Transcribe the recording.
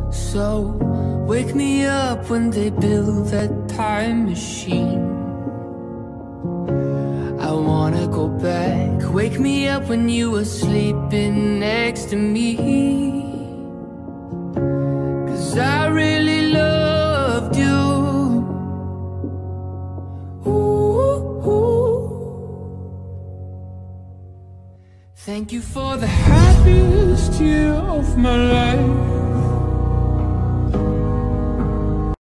So wake me up when they build that time machine. I wanna go back. Wake me up when you were sleeping next to me. 'Cause I really loved you. Ooh, ooh. Thank you for the happiest year of my life.